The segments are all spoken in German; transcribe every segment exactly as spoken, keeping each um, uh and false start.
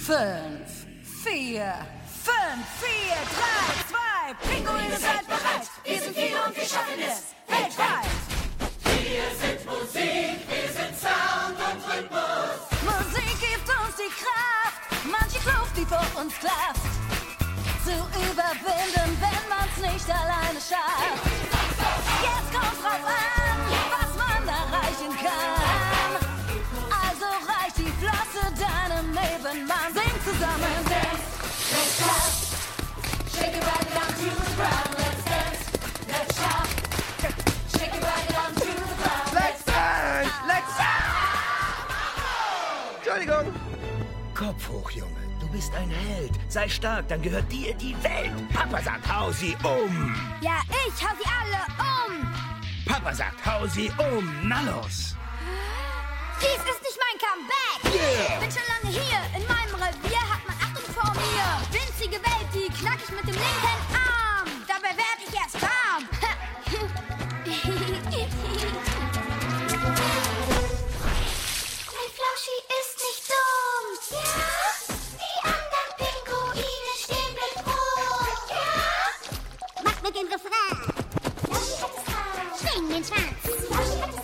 Fünf, vier, fünf, vier, drei, zwei, Pinguine, seid bereit. Wir sind viele und wir schaffen es weltweit. Wir sind Musik, wir sind Sound und Rhythmus. Musik gibt uns die Kraft, manche Kluft, die vor uns klafft, zu überwinden, wenn man's nicht alleine schafft. Jetzt kommt's drauf an, was man erreichen kann. Also reich die Flosse deinem Nebenmann, sing zusammen. Dance, let's shout, shake it right down to the ground. Let's dance, let's shout, shake it right down to the ground. Let's dance, let's dance. Entschuldigung. Kopf hoch, Junge. Du bist ein Held. Sei stark, dann gehört dir die Welt. Papa sagt, hau sie um. Ja, ich hau sie alle um. Papa sagt, hau sie um. Na los. Dies ist nicht mein Comeback. Yeah. Bin schon lange hier. In meinem Revier hat man Achtung vor mir. Winzige Welt, die knack ich mit dem linken Arm. Dabei werd ich erst warm. Mein Flauschi ist nicht dumm. Ja? Die anderen Pinguine stehen bedroht. Ja? Mach mit dem Refrain. Flauschi hat es drauf. Schwing den Schwanz. Flauschi hat es drauf.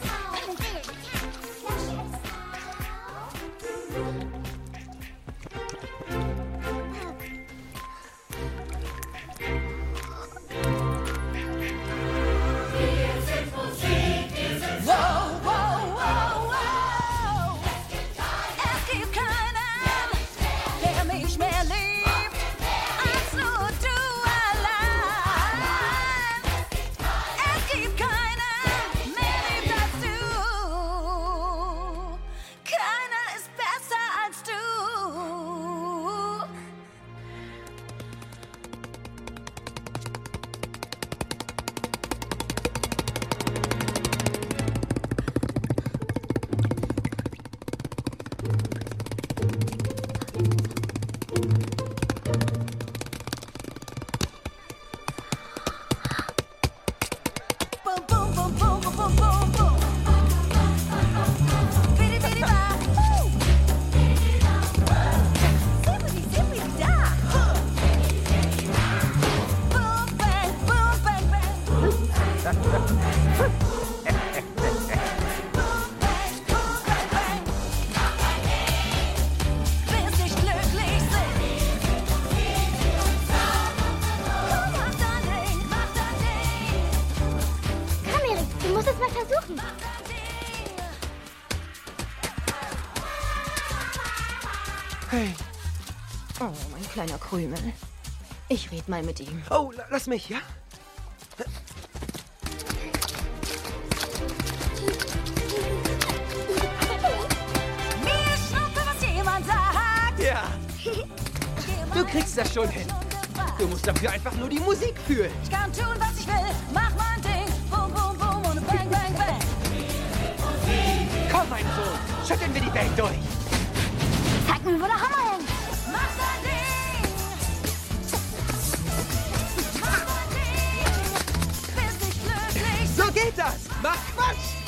Hey. Oh, mein kleiner Krümel. Ich red mal mit ihm. Oh, lass mich, ja? Mir schnuppe, was jemand sagt. Ja. Du kriegst das schon hin. Du musst dafür einfach nur die Musik fühlen. Ich kann tun, was ich will. Mach mein Ding. Boom, boom, boom und bang, bang, bang. Komm, mein Sohn. Schütteln wir die Welt durch. Zeig mir, wo der Hammer hängt. Mach dein Ding. Mach dein Ding. Bist nicht glücklich. So geht das. Mach Quatsch.